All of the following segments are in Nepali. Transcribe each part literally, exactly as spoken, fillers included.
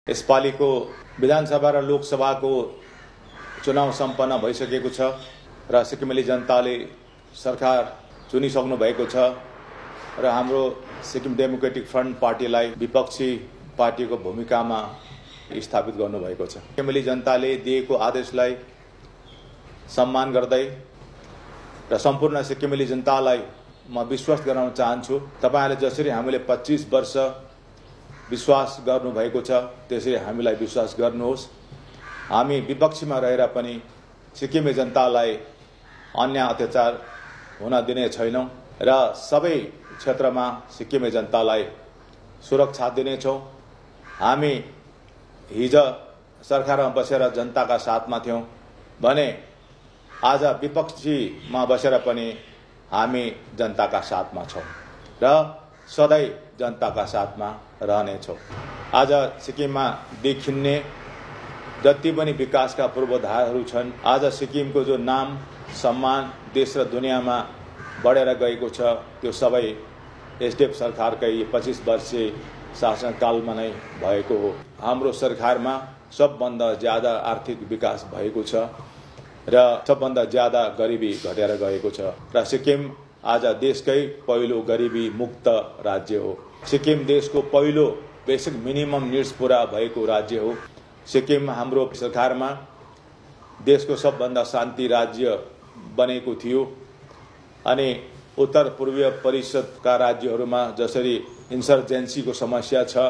यसपालिको विधानसभा र लोकसभाको चुनाव सम्पन्न भइसकेको छ र सिक्किमेली जनताले सरकार चुनिसक्नु भएको छ र हाम्रो सिक्किम डेमोक्रेटिक फ्रन्ट पार्टीलाई विपक्षी पार्टीको भूमिकामा स्थापित गर्नुभएको छ। सिक्किमेली जनताले दिएको आदेशलाई सम्मान गर्दै र सम्पूर्ण सिक्किमेली जनतालाई म विश्वास गराउन चाहन्छु, तपाईहरुले जसरी हामीले पच्चीस वर्ष विश्वास गर्नुभएको छ त्यसरी हामीलाई विश्वास गर्नुहोस्। हामी विपक्षीमा रहेर पनि सिक्किमे जनतालाई अन्याय अत्याचार हुन दिने छैनौं र सबै क्षेत्रमा सिक्किमे जनतालाई सुरक्षा दिनेछौं। हामी हिजो सरकारमा बसेर जनताका साथमा थियौं भने आज विपक्षीमा बसेर पनि हामी जनताका साथमा छौं र सधैं जनताका साथमा रहनेछौं। आज सिक्किममा देखिने जति पनि विकासका पूर्वाधारहरू छन्, आज सिक्किमको जो नाम सम्मान देश र दुनियाँमा बढेर गएको छ, त्यो सबै एसडीएफ सरकारकै पच्चीस वर्षीय शासनकालमा नै भएको हो। हाम्रो सरकारमा सबभन्दा ज्यादा आर्थिक विकास भएको छ र सबभन्दा ज्यादा गरिबी घटेर गएको छ र सिक्किम आज देशकै पहिलो गरिबी मुक्त राज्य हो। सिक्किम देशको पहिलो बेसिक मिनिमम निड्स पूरा भएको राज्य हो। सिक्किम हाम्रो सरकारमा देशको सबभन्दा शान्ति राज्य बनेको थियो अनि उत्तर पूर्वीय परिषदका राज्यहरूमा जसरी इन्सर्जेन्सीको समस्या छ,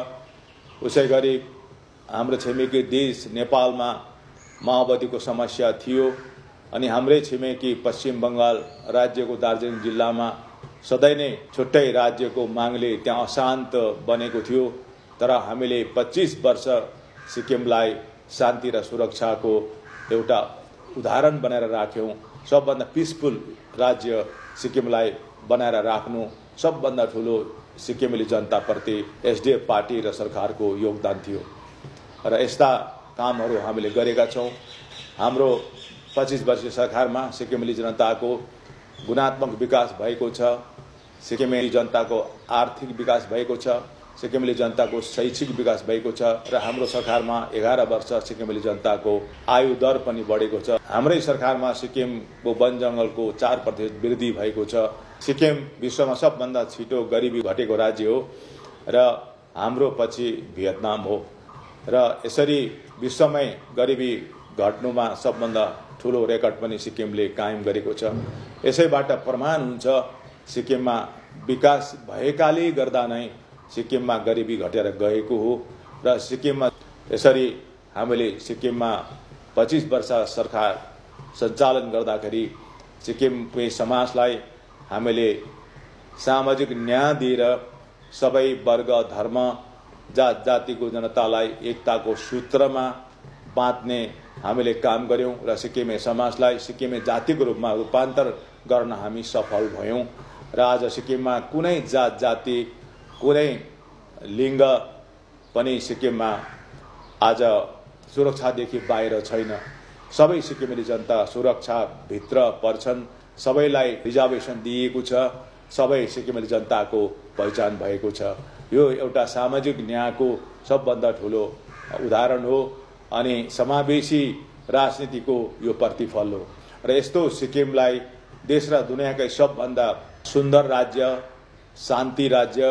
उसै गरी हाम्रो छिमेकी देश नेपालमा माओवादीको समस्या थियो अनि हाम्रै छिमेकी पश्चिम बंगाल राज्यको दार्जिलिङ जिल्लामा सधैँ नै छुट्टै राज्यको मागले त्यहाँ अशान्त बनेको थियो। तर हामीले पच्चीस वर्ष सिक्किमलाई शान्ति र सुरक्षाको एउटा उदाहरण बनाएर राख्यौं। सबभन्दा पिसफुल राज्य सिक्किमलाई बनाएर राख्नु सबभन्दा ठूलो सिक्किमेली जनताप्रति एसडीएफ पार्टी र सरकारको योगदान थियो र यस्ता कामहरू हामीले गरेका छौं। हाम्रो पच्चीस वर्षीय सरकारमा सिक्किमेली जनताको गुणात्मक विकास भएको छ, सिक्किमेली जनताको आर्थिक विकास भएको छ, सिक्किमेली जनताको शैक्षिक विकास भएको छ र हाम्रो सरकारमा एघार वर्ष सिक्किमेली जनताको आयु दर पनि बढेको छ। हाम्रै सरकारमा सिक्किमको वन जंगलको चार प्रतिशत वृद्धि भएको छ। सिक्किम विश्वमा सबभन्दा छिटो गरिबी घटेको राज्य हो र हाम्रो पछि भियतनाम हो र यसरी विश्वमै गरिबी घट्नुमा सबभन्दा ठूलो रेकर्ड पनि सिक्किमले कायम गरेको छ। यसैबाट प्रमाण हुन्छ सिक्किममा विकास भएकाले गर्दा नै सिक्किममा गरिबी घटेर गएको हो र सिक्किममा यसरी हामीले सिक्किममा पच्चीस वर्ष सरकार सञ्चालन गर्दाखेरि सिक्किमकै समाजलाई हामीले सामाजिक न्याय दिएर सबै वर्ग धर्म जात जातिको जनतालाई एकताको सूत्रमा बाँध्ने हामीले काम गर्यौं र सिक्किमे समाजलाई सिक्किमे जातिको रूपमा रूपान्तर गर्न हामी सफल भयौं र आज सिक्किममा कुनै जात जाति कुनै लिङ्ग पनि सिक्किममा आज सुरक्षादेखि बाहिर छैन। सबै सिक्किमेली जनता सुरक्षा भित्र पर्छन्, सबैलाई रिजर्भेसन दिएको छ, सबै सिक्किमेली जनताको पहिचान भएको छ। यो एउटा सामाजिक न्यायको सबभन्दा ठूलो उदाहरण हो अनि समावेशी राजनीतिको यो प्रतिफल हो र यस्तो सिक्किमलाई देश र दुनियाँकै सबभन्दा सुन्दर राज्य, शान्ति राज्य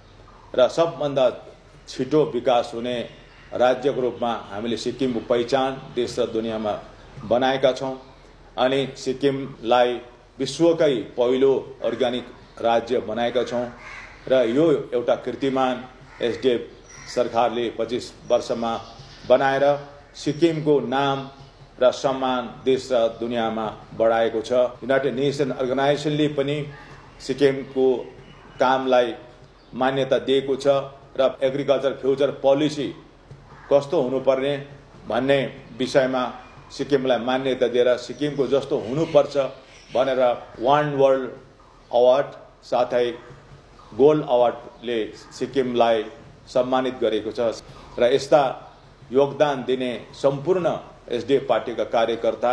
र सबभन्दा छिटो विकास हुने राज्यको रूपमा हामीले सिक्किमको पहिचान देश र दुनियाँमा बनाएका छौं अनि सिक्किमलाई विश्वकै पहिलो अर्ग्यानिक राज्य बनाएका छौं र यो एउटा कीर्तिमान एसडीएफ सरकारले पच्चीस वर्षमा बनाएर सिक्किमको नाम र सम्मान देश र दुनियाँमा बढाएको छ। युनाइटेड नेसन अर्गनाइजेसनले पनि सिक्किमको कामलाई मान्यता दिएको छ र एग्रिकल्चर फ्युचर पोलिसी कस्तो हुनुपर्ने भन्ने विषयमा सिक्किमलाई मान्यता दिएर सिक्किमको जस्तो हुनुपर्छ भनेर वान वर्ल्ड अवार्ड साथै गोल्ड अवार्डले सिक्किमलाई सम्मानित गरेको छ र यस्ता योगदान दिने सम्पूर्ण एसडीएफ पार्टीका कार्यकर्ता,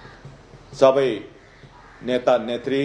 सबै नेता नेत्री,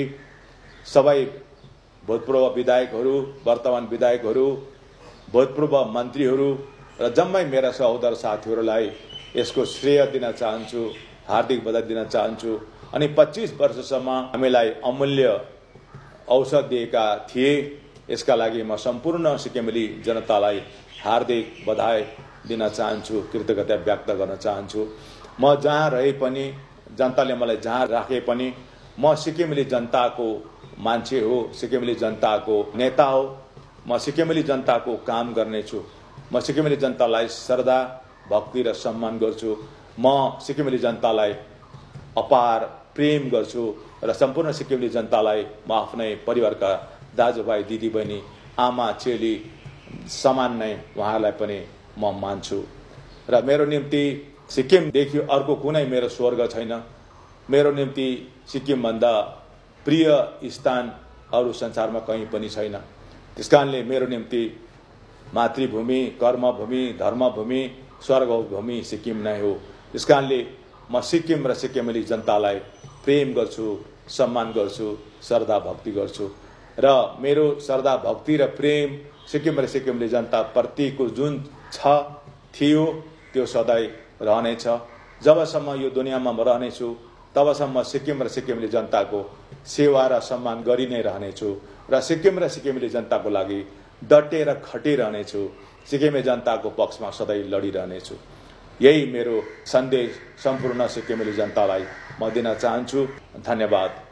सबै भूतपूर्व विधायकहरू, वर्तमान विधायकहरू, भूतपूर्व मन्त्रीहरू र जम्मै मेरा सहोदर साथीहरूलाई यसको श्रेय दिन चाहन्छु, हार्दिक बधाई दिन चाहन्छु। अनि पच्चीस वर्षसम्म हामीलाई अमूल्य अवसर दिएका थिए, यसका लागि म सम्पूर्ण सिक्किमेली जनतालाई हार्दिक बधाई दिन चाहन्छु, कृतज्ञता व्यक्त गर्न चाहन्छु। म जहाँ रहे पनि, जनताले मलाई जहाँ राखे पनि, म सिक्किमेली जनताको मान्छे हो, सिक्किमेली जनताको नेता हो। म सिक्किमेली जनताको काम गर्नेछु। म सिक्किमेली जनतालाई श्रद्धा, भक्ति र सम्मान गर्छु। म सिक्किमेली जनतालाई अपार प्रेम गर्छु र सम्पूर्ण सिक्किमेली जनतालाई म आफ्नै परिवारका दाजुभाइ, दिदीबहिनी, आमा, चेली समान नै उहाँलाई पनि म मान्छु। र मेरो निम्ति सिक्किमदेखि अर्को कुनै मेरो स्वर्ग छैन। मेरो निम्ति सिक्किमभन्दा प्रिय स्थान अरू संसारमा कहीँ पनि छैन। त्यसकारणले मेरो निम्ति मातृभूमि, कर्मभूमि, धर्मभूमि, स्वर्गभूमि सिक्किम नै हो। त्यसकारणले म सिक्किम र सिक्किमेली जनतालाई प्रेम गर्छु, सम्मान गर्छु, श्रद्धा भक्ति गर्छु। र मेरो श्रद्धा भक्ति र प्रेम सिक्किम र सिक्किमेली जनता प्रतिको जुन छ, थियो, त्यो सधैँ रहनेछ। जबसम्म यो दुनियाँमा म रहनेछु तबसम्म सिक्किम र सिक्किमेली जनताको सेवा र सम्मान गरि नै रहनेछु र सिक्किम र सिक्किमेली जनताको लागि डटेर खटिरहनेछु। सिक्किमे जनताको पक्षमा सधैँ लडिरहनेछु। यही मेरो सन्देश सम्पूर्ण सिक्किमेली जनतालाई म दिन चाहन्छु। धन्यवाद।